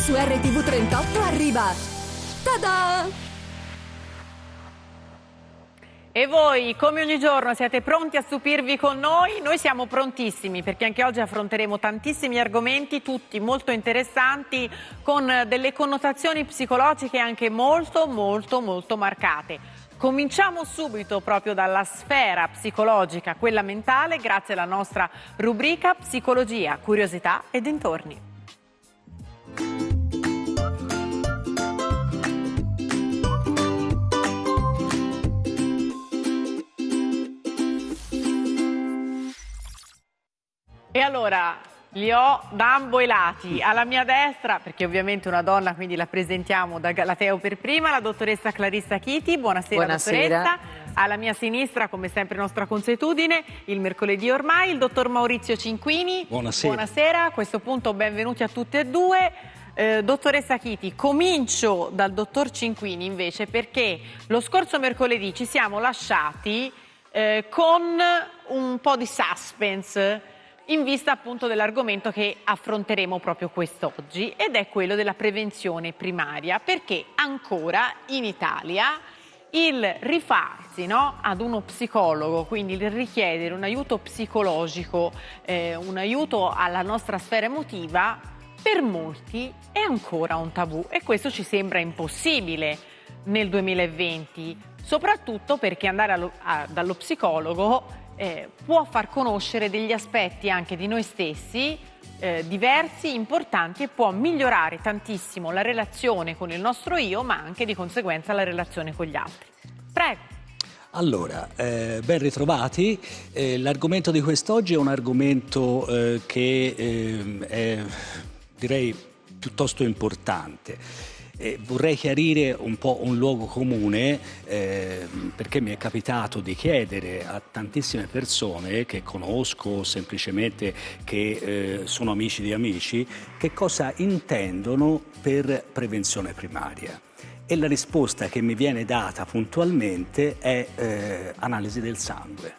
su RTV 38 arriva. Ta-da! E voi, come ogni giorno, siete pronti a stupirvi con noi? Noi siamo prontissimi, perché anche oggi affronteremo tantissimi argomenti, tutti molto interessanti, con delle connotazioni psicologiche anche molto marcate. Cominciamo subito proprio dalla sfera psicologica, quella mentale, grazie alla nostra rubrica Psicologia, Curiosità e Dintorni. E allora li ho da ambo i lati. Alla mia destra, perché ovviamente una donna, quindi la presentiamo da Galateo per prima, la dottoressa Clarissa Chiti. Buonasera, dottoressa. Alla mia sinistra, come sempre nostra consuetudine, il mercoledì ormai, il dottor Maurizio Cinquini. Buonasera. Buonasera, a questo punto benvenuti a tutte e due. Dottoressa Chiti, comincio dal dottor Cinquini invece, perché lo scorso mercoledì ci siamo lasciati con un po' di suspense in vista appunto dell'argomento che affronteremo proprio quest'oggi, ed è quello della prevenzione primaria, perché ancora in Italia il rifarsi, no, ad uno psicologo, quindi il richiedere un aiuto psicologico, un aiuto alla nostra sfera emotiva, per molti è ancora un tabù, e questo ci sembra impossibile nel 2020, soprattutto perché andare dallo psicologo può far conoscere degli aspetti anche di noi stessi diversi, importanti, e può migliorare tantissimo la relazione con il nostro io, ma anche di conseguenza la relazione con gli altri. Prego. Allora, ben ritrovati. L'argomento di quest'oggi è un argomento che è, direi, piuttosto importante. Vorrei chiarire un po' un luogo comune, perché mi è capitato di chiedere a tantissime persone che conosco, semplicemente che sono amici di amici, che cosa intendono per prevenzione primaria. E la risposta che mi viene data puntualmente è analisi del sangue.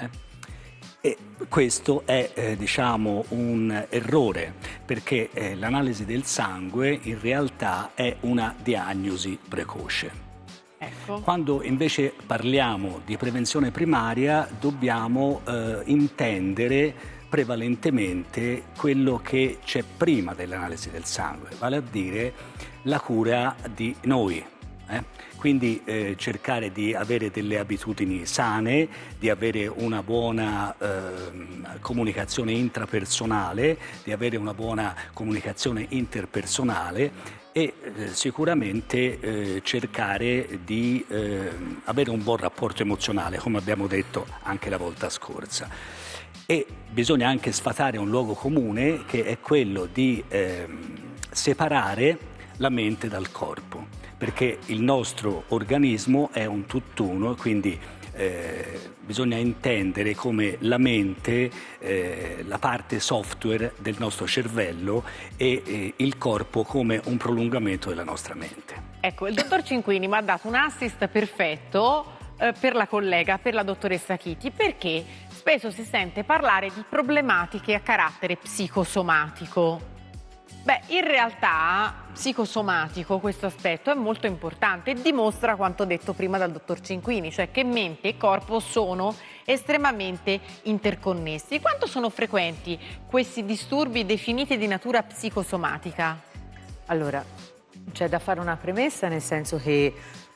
E questo è diciamo un errore, perché l'analisi del sangue in realtà è una diagnosi precoce. Ecco. Quando invece parliamo di prevenzione primaria dobbiamo intendere prevalentemente quello che c'è prima dell'analisi del sangue, vale a dire la cura di noi. Quindi cercare di avere delle abitudini sane, di avere una buona comunicazione intrapersonale, di avere una buona comunicazione interpersonale e sicuramente cercare di avere un buon rapporto emozionale, come abbiamo detto anche la volta scorsa. E bisogna anche sfatare un luogo comune, che è quello di separare la mente dal corpo, perché il nostro organismo è un tutt'uno, quindi bisogna intendere come la mente, la parte software del nostro cervello, e il corpo come un prolungamento della nostra mente. Ecco, il dottor Cinquini mi ha dato un assist perfetto per la collega, per la dottoressa Chiti, perché spesso si sente parlare di problematiche a carattere psicosomatico. Beh, in realtà psicosomatico questo aspetto è molto importante e dimostra quanto detto prima dal dottor Cinquini, cioè che mente e corpo sono estremamente interconnessi. Quanto sono frequenti questi disturbi definiti di natura psicosomatica? Allora, c'è da fare una premessa, nel senso che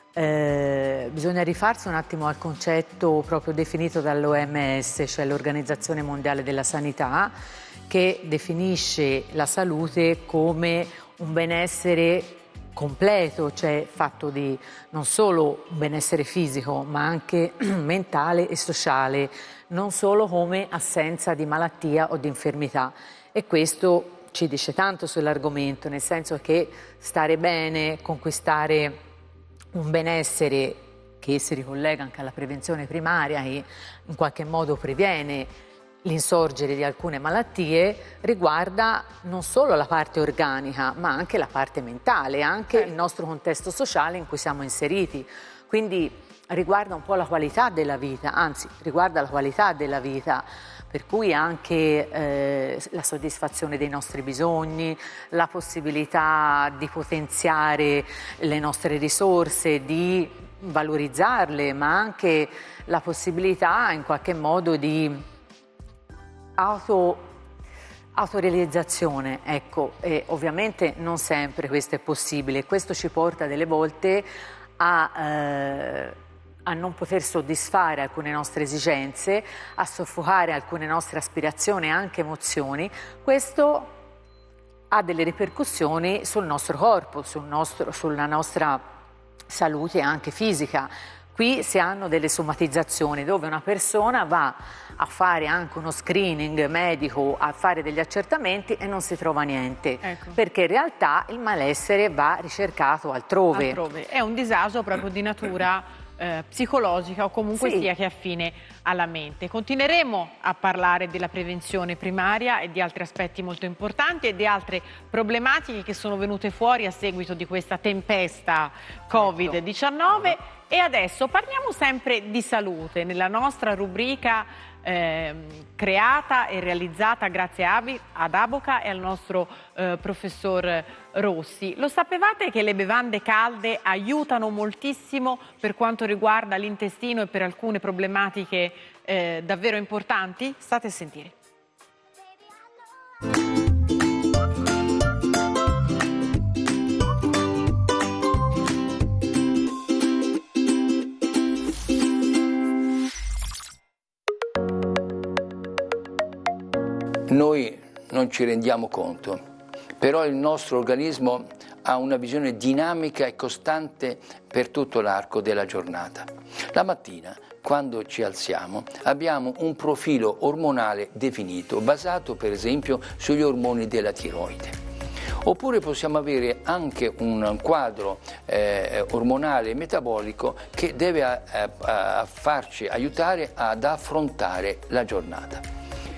bisogna rifarsi un attimo al concetto proprio definito dall'OMS, cioè l'Organizzazione Mondiale della Sanità, che definisce la salute come un benessere completo, cioè fatto di non solo benessere fisico ma anche mentale e sociale, non solo come assenza di malattia o di infermità. E questo ci dice tanto sull'argomento, nel senso che stare bene, conquistare un benessere che si ricollega anche alla prevenzione primaria, che in qualche modo previene l'insorgere di alcune malattie, riguarda non solo la parte organica ma anche la parte mentale, anche il nostro contesto sociale in cui siamo inseriti. Quindi riguarda un po' la qualità della vita, anzi riguarda la qualità della vita, per cui anche la soddisfazione dei nostri bisogni, la possibilità di potenziare le nostre risorse, di valorizzarle, ma anche la possibilità in qualche modo di autorealizzazione, ecco, e ovviamente non sempre questo è possibile. Questo ci porta delle volte a non poter soddisfare alcune nostre esigenze, a soffocare alcune nostre aspirazioni e anche emozioni. Questo ha delle ripercussioni sul nostro corpo, sulla nostra salute anche fisica. Qui si hanno delle somatizzazioni dove una persona va a fare anche uno screening medico, a fare degli accertamenti e non si trova niente, ecco, perché in realtà il malessere va ricercato altrove. È un disagio proprio di natura psicologica o comunque sia che affine alla mente. Continueremo a parlare della prevenzione primaria e di altri aspetti molto importanti e di altre problematiche che sono venute fuori a seguito di questa tempesta Covid-19. E adesso parliamo sempre di salute nella nostra rubrica creata e realizzata grazie ad Aboca e al nostro professor Rossi. Lo sapevate che le bevande calde aiutano moltissimo per quanto riguarda l'intestino e per alcune problematiche davvero importanti? State a sentire. Noi non ci rendiamo conto, però il nostro organismo ha una visione dinamica e costante per tutto l'arco della giornata. La mattina, quando ci alziamo, abbiamo un profilo ormonale definito, basato per esempio sugli ormoni della tiroide. Oppure possiamo avere anche un quadro ormonale e metabolico che deve farci aiutare ad affrontare la giornata.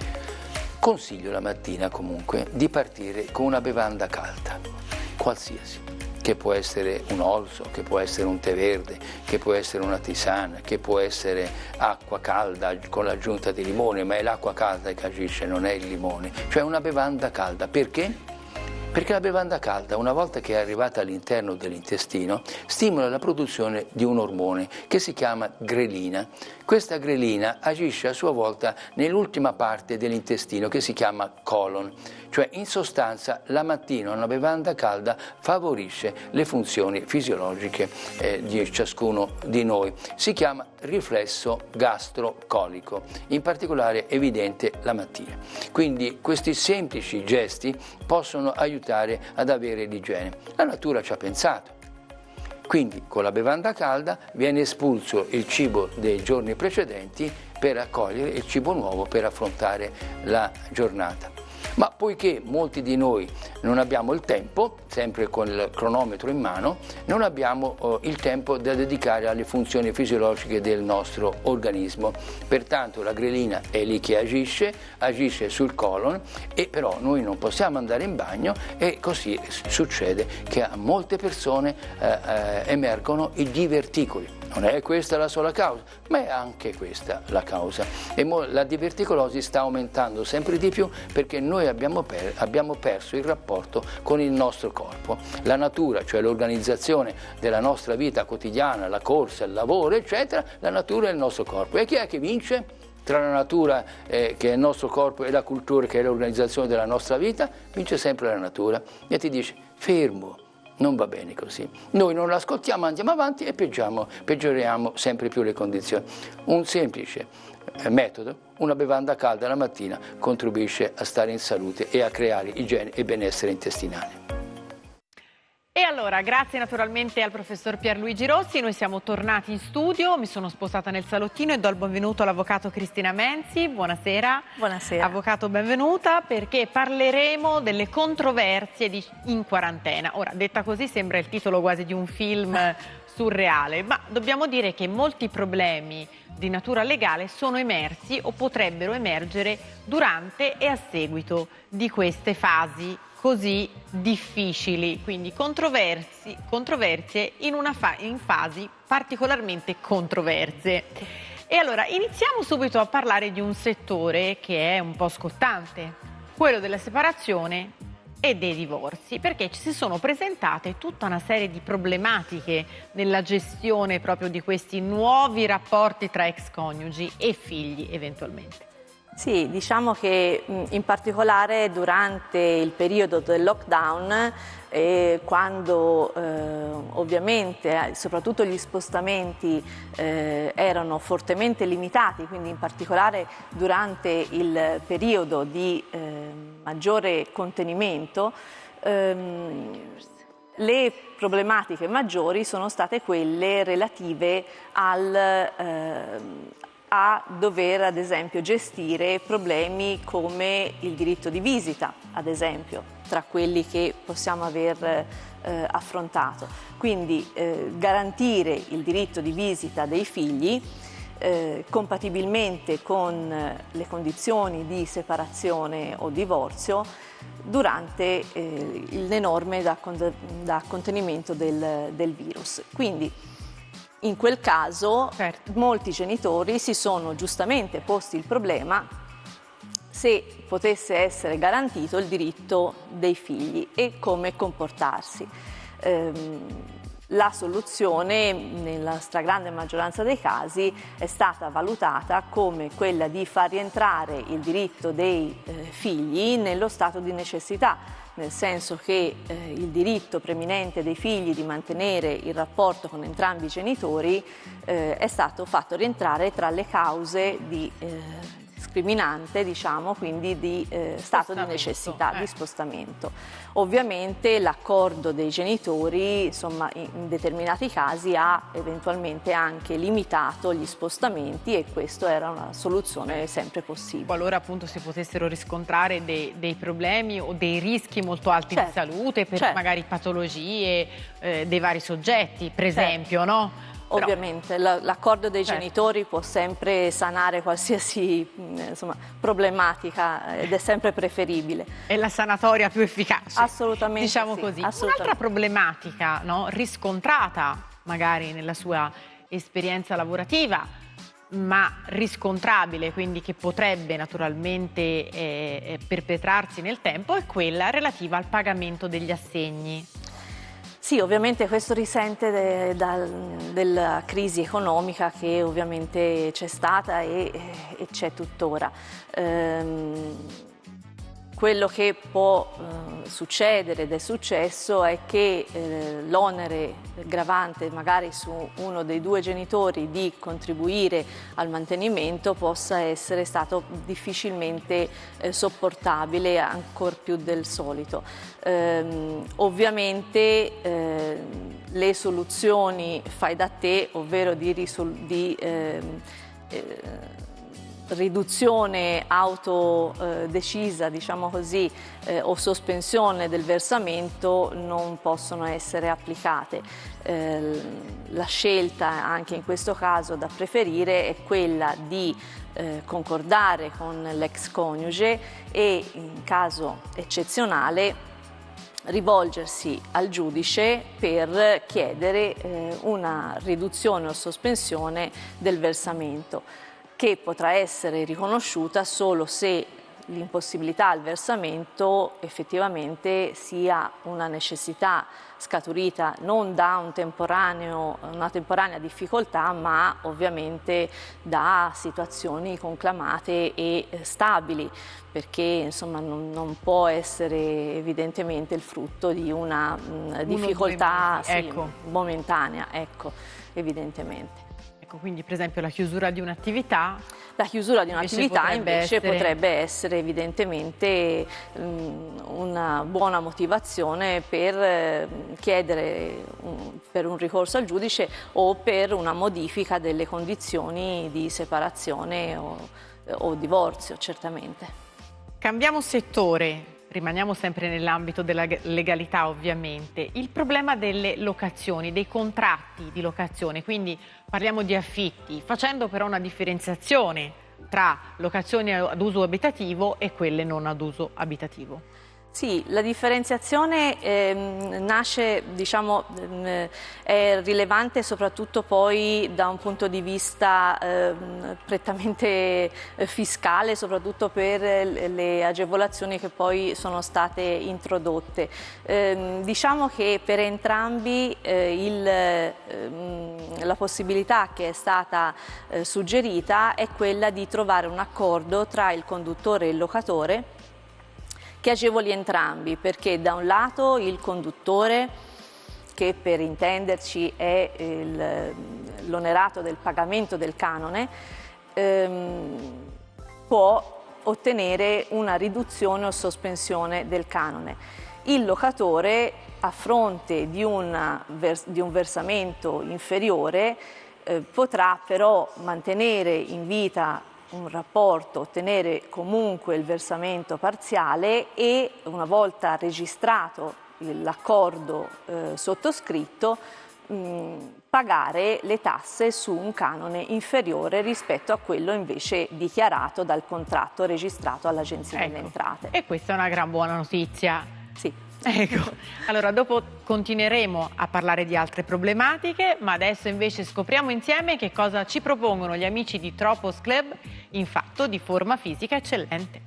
Consiglio la mattina comunque di partire con una bevanda calda, qualsiasi, che può essere un orzo, che può essere un tè verde, che può essere una tisana, che può essere acqua calda con l'aggiunta di limone, ma è l'acqua calda che agisce, non è il limone, cioè una bevanda calda. Perché? Perché la bevanda calda, una volta che è arrivata all'interno dell'intestino, stimola la produzione di un ormone che si chiama grelina. Questa grelina agisce a sua volta nell'ultima parte dell'intestino che si chiama colon. Cioè in sostanza la mattina una bevanda calda favorisce le funzioni fisiologiche di ciascuno di noi. Si chiama riflesso gastrocolico, in particolare evidente la mattina. Quindi questi semplici gesti possono aiutare ad avere l'igiene. La natura ci ha pensato. Quindi con la bevanda calda viene espulso il cibo dei giorni precedenti per accogliere il cibo nuovo per affrontare la giornata. Ma poiché molti di noi non abbiamo il tempo, sempre con il cronometro in mano, non abbiamo il tempo da dedicare alle funzioni fisiologiche del nostro organismo. Pertanto la grelina è lì che agisce sul colon, e però noi non possiamo andare in bagno, e così succede che a molte persone emergono i diverticoli. Non è questa la sola causa, ma è anche questa la causa. E la diverticolosi sta aumentando sempre di più perché noi abbiamo perso il rapporto con il nostro corpo. La natura, cioè l'organizzazione della nostra vita quotidiana, la corsa, il lavoro, eccetera, la natura è il nostro corpo. E chi è che vince? Tra la natura, che è il nostro corpo, e la cultura, che è l'organizzazione della nostra vita, vince sempre la natura. E ti dice, fermo. Non va bene così. Noi non l'ascoltiamo, andiamo avanti e peggioriamo sempre più le condizioni. Un semplice metodo, una bevanda calda la mattina, contribuisce a stare in salute e a creare igiene e benessere intestinale. E allora, grazie naturalmente al professor Pierluigi Rossi, noi siamo tornati in studio, mi sono spostata nel salottino e do il benvenuto all'avvocato Cristina Menzi. Buonasera. Buonasera. Avvocato, benvenuta, perché parleremo delle controversie in quarantena. Ora, detta così sembra il titolo quasi di un film surreale, ma dobbiamo dire che molti problemi di natura legale sono emersi o potrebbero emergere durante e a seguito di queste fasi così difficili, quindi controversie in fasi particolarmente controverse. E allora iniziamo subito a parlare di un settore che è un po' scottante, quello della separazione e dei divorzi, perché ci si sono presentate tutta una serie di problematiche nella gestione proprio di questi nuovi rapporti tra ex coniugi e figli eventualmente. Sì, diciamo che in particolare durante il periodo del lockdown, quando ovviamente soprattutto gli spostamenti erano fortemente limitati, quindi in particolare durante il periodo di maggiore contenimento, le problematiche maggiori sono state quelle relative a dover ad esempio gestire problemi come il diritto di visita, ad esempio, tra quelli che possiamo aver affrontato. Quindi garantire il diritto di visita dei figli compatibilmente con le condizioni di separazione o divorzio durante le norme da contenimento del virus. Quindi in quel caso molti genitori si sono giustamente posti il problema se potesse essere garantito il diritto dei figli e come comportarsi. La soluzione, nella stragrande maggioranza dei casi, è stata valutata come quella di far rientrare il diritto dei figli nello stato di necessità, nel senso che il diritto preminente dei figli di mantenere il rapporto con entrambi i genitori è stato fatto rientrare tra le cause di scriminante, diciamo, quindi di stato di necessità, di spostamento. Ovviamente l'accordo dei genitori, insomma, in determinati casi ha eventualmente anche limitato gli spostamenti e questa era una soluzione sempre possibile. Qualora appunto si potessero riscontrare dei problemi o dei rischi molto alti di salute per magari patologie dei vari soggetti, per esempio, no? Ovviamente l'accordo dei genitori può sempre sanare qualsiasi problematica ed è sempre preferibile. È la sanatoria più efficace. Assolutamente. Diciamo così. Un'altra problematica, no, riscontrata magari nella sua esperienza lavorativa, ma riscontrabile, quindi che potrebbe naturalmente perpetrarsi nel tempo, è quella relativa al pagamento degli assegni. Sì, ovviamente questo risente della crisi economica che ovviamente c'è stata e c'è tuttora. Quello che può succedere ed è successo è che l'onere gravante magari su uno dei due genitori di contribuire al mantenimento possa essere stato difficilmente sopportabile, ancor più del solito. Ovviamente le soluzioni fai da te, ovvero di riduzione autodecisa, diciamo così, o sospensione del versamento non possono essere applicate. La scelta anche in questo caso da preferire è quella di concordare con l'ex coniuge e in caso eccezionale rivolgersi al giudice per chiedere una riduzione o sospensione del versamento, che potrà essere riconosciuta solo se l'impossibilità al versamento effettivamente sia una necessità scaturita non da una temporanea difficoltà, ma ovviamente da situazioni conclamate e stabili, perché insomma non può essere evidentemente il frutto di una difficoltà momentanea, evidentemente. Quindi per esempio la chiusura di un'attività? La chiusura di un'attività invece potrebbe essere evidentemente una buona motivazione per chiedere per un ricorso al giudice o per una modifica delle condizioni di separazione o divorzio, certamente. Cambiamo settore. Rimaniamo sempre nell'ambito della legalità, ovviamente. Il problema delle locazioni, dei contratti di locazione, quindi parliamo di affitti, facendo però una differenziazione tra locazioni ad uso abitativo e quelle non ad uso abitativo. Sì, la differenziazione nasce, diciamo, è rilevante soprattutto poi da un punto di vista prettamente fiscale, soprattutto per le agevolazioni che poi sono state introdotte. Diciamo che per entrambi la possibilità che è stata suggerita è quella di trovare un accordo tra il conduttore e il locatore che agevoli entrambi, perché da un lato il conduttore, che per intenderci è l'onerato del pagamento del canone, può ottenere una riduzione o sospensione del canone. Il locatore, a fronte di un versamento inferiore, potrà però mantenere in vita un rapporto, ottenere comunque il versamento parziale e, una volta registrato l'accordo sottoscritto, pagare le tasse su un canone inferiore rispetto a quello invece dichiarato dal contratto registrato all'Agenzia delle Entrate. E questa è una gran buona notizia. Sì. Ecco, allora dopo continueremo a parlare di altre problematiche, ma adesso invece scopriamo insieme che cosa ci propongono gli amici di Tropos Club in fatto di forma fisica eccellente.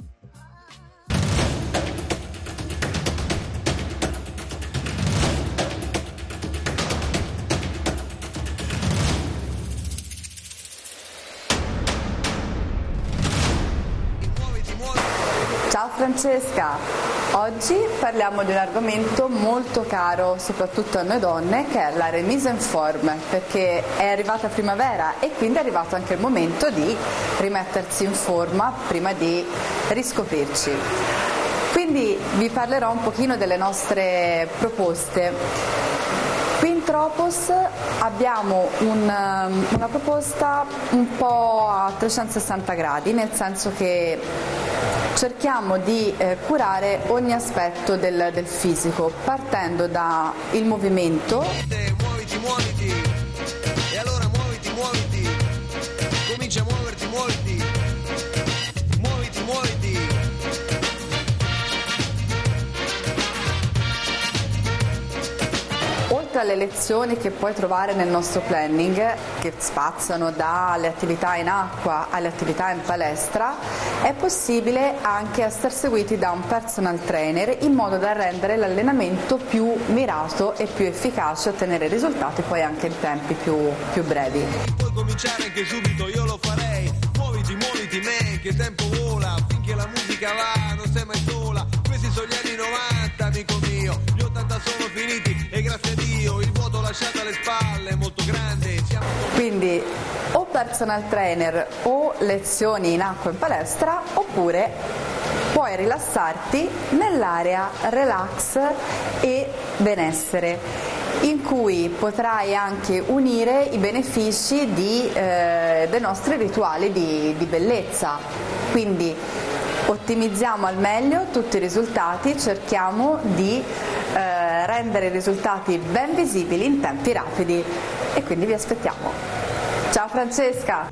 Ciao Francesca! Oggi parliamo di un argomento molto caro soprattutto a noi donne, che è la remise en forme, perché è arrivata primavera e quindi è arrivato anche il momento di rimettersi in forma prima di riscoprirci. Quindi vi parlerò un pochino delle nostre proposte. Qui in Tropos abbiamo una proposta un po' a 360 gradi, nel senso che cerchiamo di curare ogni aspetto del fisico, partendo dal movimento. Muoviti, muoviti, e allora muoviti, muoviti, comincia a muoverti, muoviti, muoviti, muoviti. Oltre alle lezioni che puoi trovare nel nostro planning, che spaziano dalle attività in acqua alle attività in palestra, è possibile anche essere seguiti da un personal trainer in modo da rendere l'allenamento più mirato e più efficace e ottenere risultati poi anche in tempi più brevi. Puoi cominciare anche subito, io lo farei. Muoviti, muoviti, man, che tempo vola, finché la musica va, non sei mai sola. Questi sono gli anni 90, amico mio, gli 80 sono finiti e grazie a Dio il vuoto lasciato alle spalle è molto grande. Quindi o personal trainer o lezioni in acqua in palestra, oppure puoi rilassarti nell'area relax e benessere, in cui potrai anche unire i benefici dei nostri rituali di bellezza. Quindi ottimizziamo al meglio tutti i risultati, cerchiamo di rendere i risultati ben visibili in tempi rapidi e quindi vi aspettiamo. Ciao Francesca!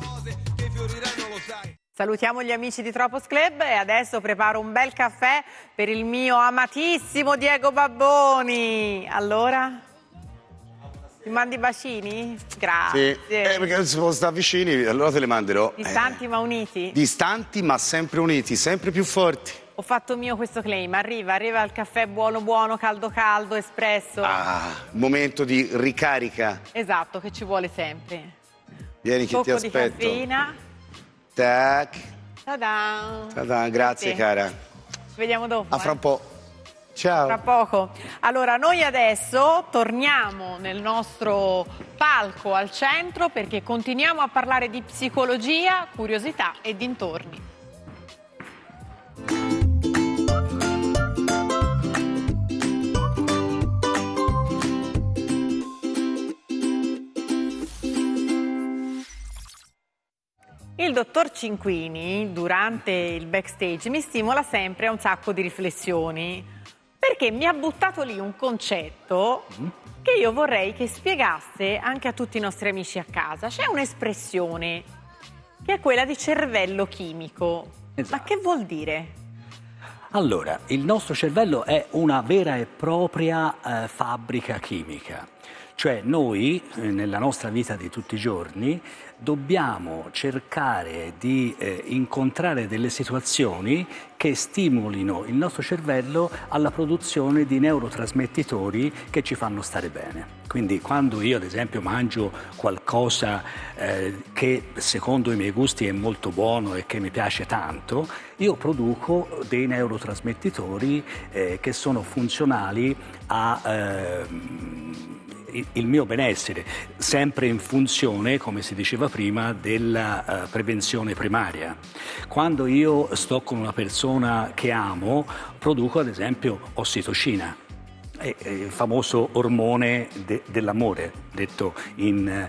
Salutiamo gli amici di Tropos Club e adesso preparo un bel caffè per il mio amatissimo Diego Babboni. Allora? Mi mandi bacini? Grazie. Sì, perché non si può stare vicini, allora te le manderò. Distanti ma uniti? Distanti ma sempre uniti, sempre più forti. Ho fatto mio questo claim, arriva il caffè buono buono, caldo caldo, espresso. Momento di ricarica. Esatto, che ci vuole sempre. Vieni che ti aspetto. Un po' di caffeina. Tac. Ta-da. Ta-da, grazie cara. Ci vediamo dopo. A fra un po'. Ciao. Tra poco. Allora, noi adesso torniamo nel nostro palco al centro perché continuiamo a parlare di psicologia, curiosità e dintorni. Il dottor Cinquini, durante il backstage, mi stimola sempre a un sacco di riflessioni, perché mi ha buttato lì un concetto che io vorrei che spiegasse anche a tutti i nostri amici a casa. C'è un'espressione che è quella di cervello chimico. Esatto. Ma che vuol dire? Allora, il nostro cervello è una vera e propria fabbrica chimica. Cioè noi, nella nostra vita di tutti i giorni, dobbiamo cercare di incontrare delle situazioni che stimolino il nostro cervello alla produzione di neurotrasmettitori che ci fanno stare bene. Quindi quando io ad esempio mangio qualcosa che secondo i miei gusti è molto buono e che mi piace tanto, io produco dei neurotrasmettitori che sono funzionali a il mio benessere, sempre in funzione, come si diceva prima, della prevenzione primaria. Quando io sto con una persona che amo, produco ad esempio ossitocina, il famoso ormone dell'amore, detto in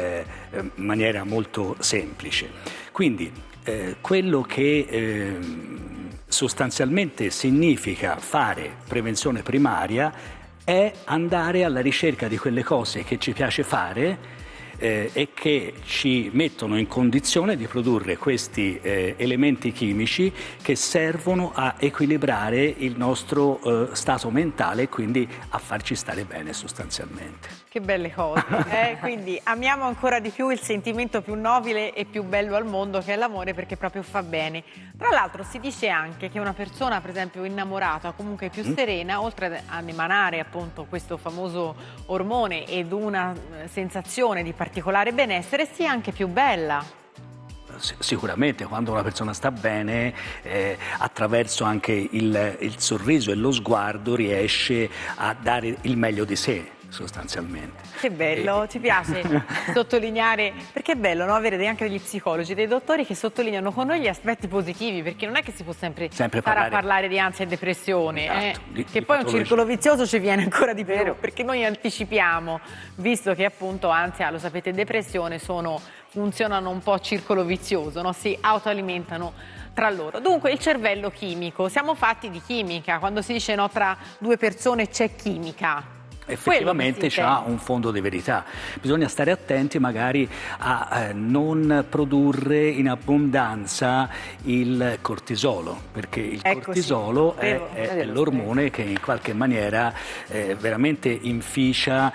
maniera molto semplice. Quindi quello che sostanzialmente significa fare prevenzione primaria è andare alla ricerca di quelle cose che ci piace fare e che ci mettono in condizione di produrre questi elementi chimici che servono a equilibrare il nostro stato mentale e quindi a farci stare bene sostanzialmente. Che belle cose, quindi amiamo ancora di più il sentimento più nobile e più bello al mondo che è l'amore, perché proprio fa bene. Tra l'altro si dice anche che una persona, per esempio innamorata, comunque più serena, oltre ad emanare appunto questo famoso ormone ed una sensazione di particolare benessere, sia anche più bella. Sicuramente quando una persona sta bene, attraverso anche il sorriso e lo sguardo riesce a dare il meglio di sé. Sostanzialmente. Che bello, ci piace sottolineare, perché è bello, no? Avere anche degli psicologi, dei dottori che sottolineano con noi gli aspetti positivi, perché non è che si può sempre stare a parlare di ansia e depressione, esatto, che poi un circolo vizioso ci viene ancora di più, perché noi anticipiamo, visto che appunto ansia, lo sapete, e depressione funzionano un po' a circolo vizioso, no? Si autoalimentano tra loro. Dunque il cervello chimico, siamo fatti di chimica, quando si dice no, tra due persone c'è chimica. Effettivamente c'ha un fondo di verità. Bisogna stare attenti magari a non produrre in abbondanza il cortisolo, perché il cortisolo è l'ormone che in qualche maniera veramente inficia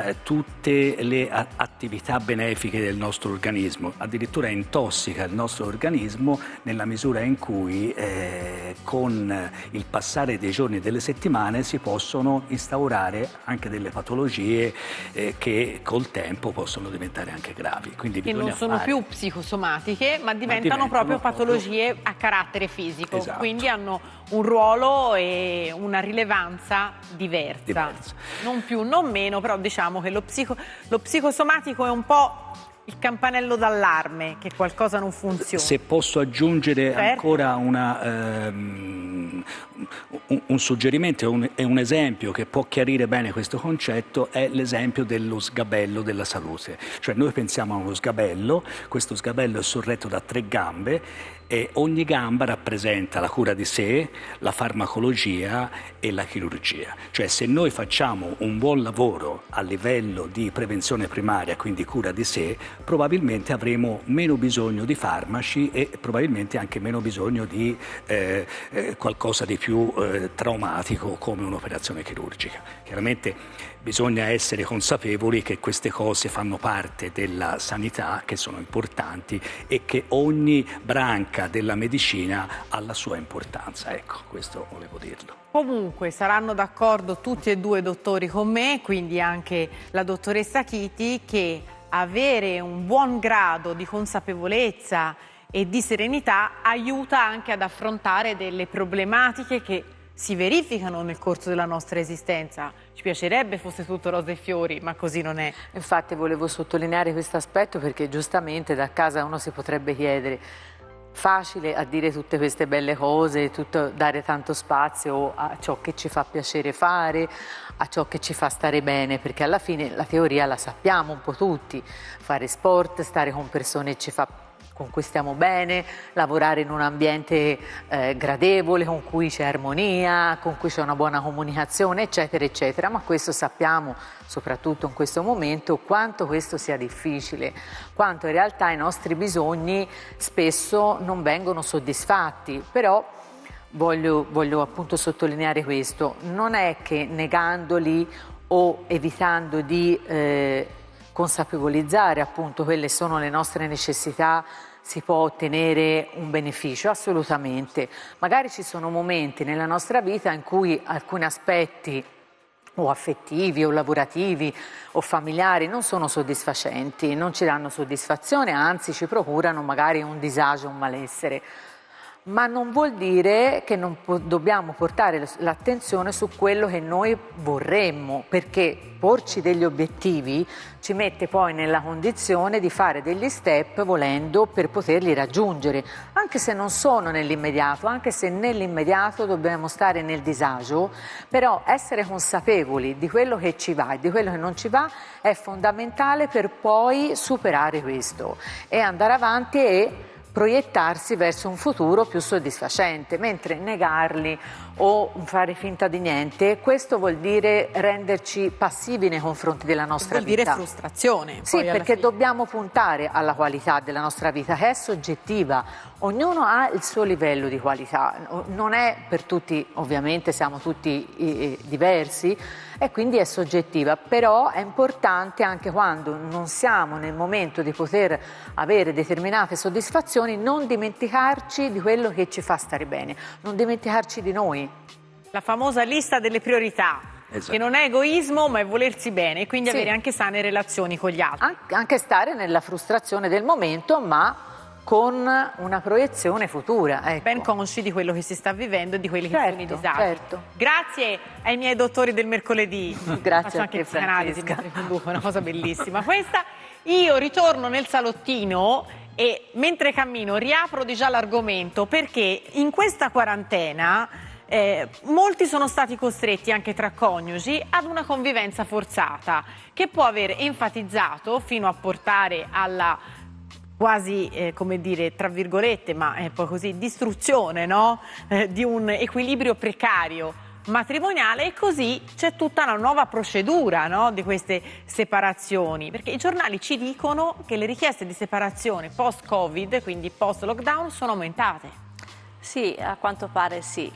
tutte le attività benefiche del nostro organismo, addirittura intossica il nostro organismo nella misura in cui con il passare dei giorni e delle settimane si possono instaurare anche delle patologie che col tempo possono diventare anche gravi. Quindi che non sono più psicosomatiche, ma diventano proprio patologie a carattere fisico. Esatto. Quindi hanno un ruolo e una rilevanza diversa. Non più, non meno, però diciamo che lo psicosomatico è un po' il campanello d'allarme, che qualcosa non funziona. Se posso aggiungere ancora un suggerimento e un esempio che può chiarire bene questo concetto è l'esempio dello sgabello della salute. Cioè noi pensiamo a uno sgabello, questo sgabello è sorretto da 3 gambe e ogni gamba rappresenta la cura di sé, la farmacologia e la chirurgia. Cioè se noi facciamo un buon lavoro a livello di prevenzione primaria, quindi cura di sé, probabilmente avremo meno bisogno di farmaci e probabilmente anche meno bisogno di qualcosa di più traumatico come un'operazione chirurgica. Chiaramente bisogna essere consapevoli che queste cose fanno parte della sanità, che sono importanti e che ogni branca della medicina ha la sua importanza. Ecco, questo volevo dirlo. Comunque saranno d'accordo tutti e due i dottori con me, quindi anche la dottoressa Chiti, che avere un buon grado di consapevolezza e di serenità aiuta anche ad affrontare delle problematiche che si verificano nel corso della nostra esistenza. Ci piacerebbe fosse tutto rose e fiori, ma così non è. Infatti volevo sottolineare questo aspetto, perché giustamente da casa uno si potrebbe chiedere: facile a dire tutte queste belle cose, dare tanto spazio a ciò che ci fa piacere fare, a ciò che ci fa stare bene, perché alla fine la teoria la sappiamo un po' tutti: fare sport, stare con persone con cui stiamo bene, lavorare in un ambiente gradevole, con cui c'è armonia, con cui c'è una buona comunicazione, eccetera, eccetera. Ma questo sappiamo, soprattutto in questo momento, quanto questo sia difficile, quanto in realtà i nostri bisogni spesso non vengono soddisfatti. Però voglio appunto sottolineare questo. Non è che negandoli o evitando di consapevolizzare appunto quelle sono le nostre necessità si può ottenere un beneficio, assolutamente. Magari ci sono momenti nella nostra vita in cui alcuni aspetti o affettivi o lavorativi o familiari non sono soddisfacenti, non ci danno soddisfazione, anzi ci procurano magari un disagio, un malessere. Ma non vuol dire che non dobbiamo portare l'attenzione su quello che noi vorremmo, perché porci degli obiettivi ci mette poi nella condizione di fare degli step volendo per poterli raggiungere, anche se non sono nell'immediato, anche se nell'immediato dobbiamo stare nel disagio, però essere consapevoli di quello che ci va e di quello che non ci va è fondamentale per poi superare questo e andare avanti e proiettarsi verso un futuro più soddisfacente, mentre negarli o fare finta di niente, questo vuol dire renderci passivi nei confronti della nostra vita. Vuol dire frustrazione. Sì, perché dobbiamo puntare alla qualità della nostra vita, che è soggettiva. Ognuno ha il suo livello di qualità, non è per tutti, ovviamente siamo tutti diversi, e quindi è soggettiva, però è importante anche quando non siamo nel momento di poter avere determinate soddisfazioni non dimenticarci di quello che ci fa stare bene, non dimenticarci di noi. La famosa lista delle priorità, esatto, che non è egoismo ma è volersi bene e quindi avere anche sane relazioni con gli altri. Anche stare nella frustrazione del momento, ma con una proiezione futura. Ecco. Ben consci di quello che si sta vivendo e di quelli che sono i disagi. Certo. Grazie ai miei dottori del mercoledì. Grazie Faccio a anche te, psicanalisi Francesca. mentre conduco, una cosa bellissima. Questa, io ritorno nel salottino e mentre cammino riapro di già l'argomento perché in questa quarantena molti sono stati costretti anche tra coniugi ad una convivenza forzata che può aver enfatizzato fino a portare alla quasi, come dire, tra virgolette, ma è poi così, distruzione, no? Di un equilibrio precario matrimoniale e così c'è tutta una nuova procedura, no? Di queste separazioni, perché i giornali ci dicono che le richieste di separazione post-Covid, quindi post-lockdown, sono aumentate. Sì, a quanto pare sì.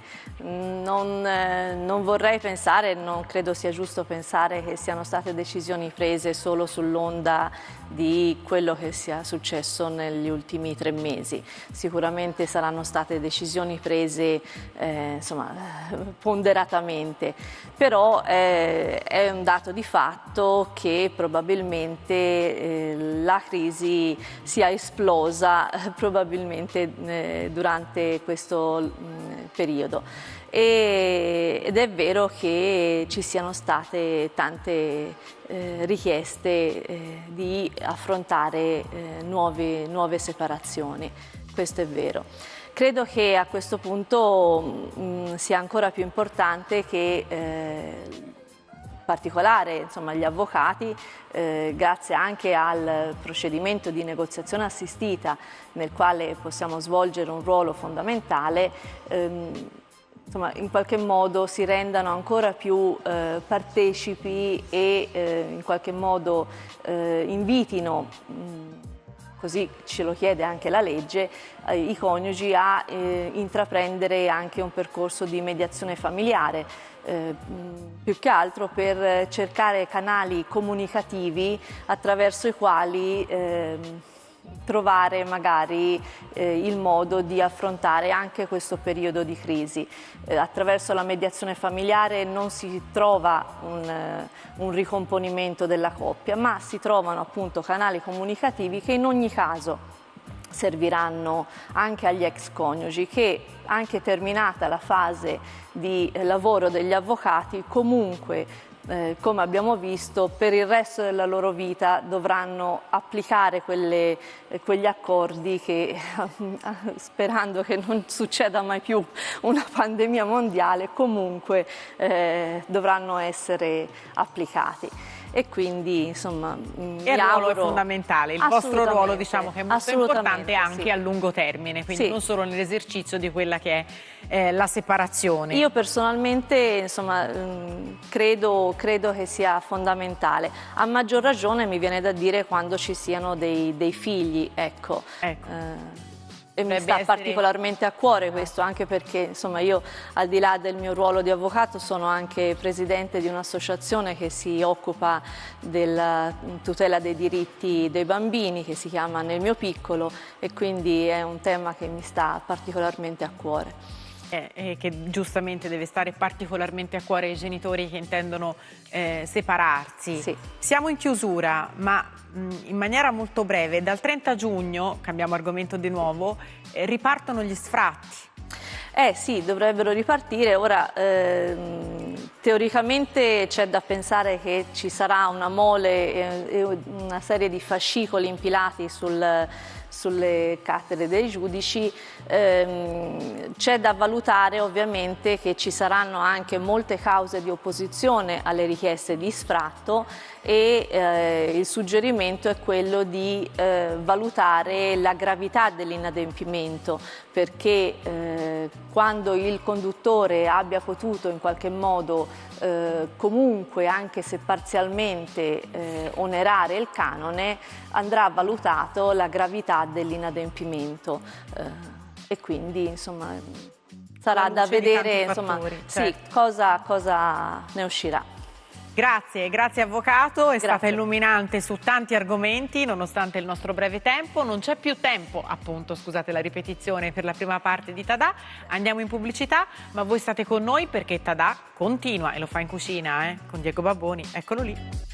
Non vorrei pensare, non credo sia giusto pensare che siano state decisioni prese solo sull'onda di quello che sia successo negli ultimi 3 mesi. Sicuramente saranno state decisioni prese insomma, ponderatamente, però è un dato di fatto che probabilmente la crisi sia esplosa probabilmente durante questo periodo. Ed è vero che ci siano state tante richieste di affrontare nuove separazioni, questo è vero. Credo che a questo punto sia ancora più importante che in particolare insomma, gli avvocati, grazie anche al procedimento di negoziazione assistita nel quale possiamo svolgere un ruolo fondamentale, insomma, in qualche modo si rendano ancora più partecipi e in qualche modo invitino, così ce lo chiede anche la legge, i coniugi a intraprendere anche un percorso di mediazione familiare, più che altro per cercare canali comunicativi attraverso i quali trovare magari il modo di affrontare anche questo periodo di crisi. Attraverso la mediazione familiare non si trova un ricomponimento della coppia, ma si trovano appunto canali comunicativi che in ogni caso serviranno anche agli ex coniugi che, anche terminata la fase di lavoro degli avvocati, comunque come abbiamo visto, per il resto della loro vita dovranno applicare quegli accordi che, sperando che non succeda mai più una pandemia mondiale, comunque dovranno essere applicati. E quindi insomma il ruolo è fondamentale, il vostro ruolo diciamo che è molto importante anche sì, a lungo termine, quindi non solo nell'esercizio di quella che è la separazione. Io personalmente insomma credo che sia fondamentale, a maggior ragione mi viene da dire quando ci siano dei figli, ecco. E mi sta particolarmente a cuore questo, anche perché insomma io, al di là del mio ruolo di avvocato, sono anche presidente di un'associazione che si occupa della tutela dei diritti dei bambini, che si chiama Nel mio piccolo, e quindi è un tema che mi sta particolarmente a cuore. Che giustamente deve stare particolarmente a cuore ai genitori che intendono separarsi. Sì. Siamo in chiusura, ma in maniera molto breve, dal 30 giugno, cambiamo argomento di nuovo, ripartono gli sfratti. Sì, dovrebbero ripartire. Ora, teoricamente c'è da pensare che ci sarà una mole e una serie di fascicoli impilati sulle cattedre dei giudici. C'è da valutare ovviamente che ci saranno anche molte cause di opposizione alle richieste di sfratto, e il suggerimento è quello di valutare la gravità dell'inadempimento, perché quando il conduttore abbia potuto in qualche modo comunque, anche se parzialmente, onerare il canone, andrà valutato la gravità dell'inadempimento, e quindi insomma sarà da vedere cosa ne uscirà. Grazie avvocato, è stata illuminante su tanti argomenti nonostante il nostro breve tempo. Non c'è più tempo, appunto, scusate la ripetizione, per la prima parte di Tadà. Andiamo in pubblicità, ma voi state con noi perché Tadà continua, e lo fa in cucina con Diego Babboni, eccolo lì.